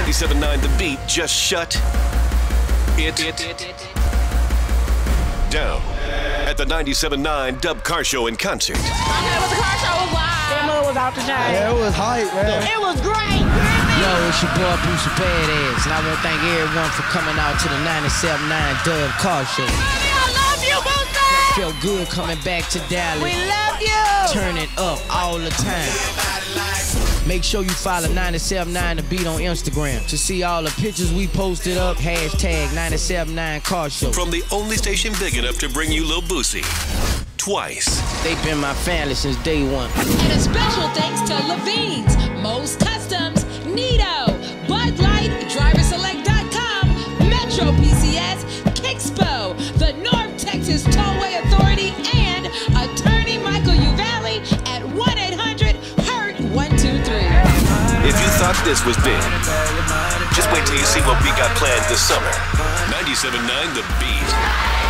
97.9 The Beat just shut it down at the 97.9 Dub Car Show in concert. Okay, but the car show was live. That move was out the chain. Yeah, it was hype, man. It was great. Yo, it's your boy Bruce Badass, and I want to thank everyone for coming out to the 97.9 Dub Car Show. I love you, Booster. Felt good coming back to Dallas. We love you. Turn it up all the time. Make sure you follow 97.9 The Beat on Instagram to see all the pictures we posted up. Hashtag 97.9 Car Show. From the only station big enough to bring you Lil Boosie twice. They've been my family since day one. And a special thanks to Levine's, Most Customs, Nito, Bud Light, DriverSelect.com, Metro PCS, Kickspo, the North Texas Tollway Authority, and attorney Michael Uvalli at 1-800-HURT-123. If you thought this was big, just wait till you see what we got planned this summer. 97.9 The Beat.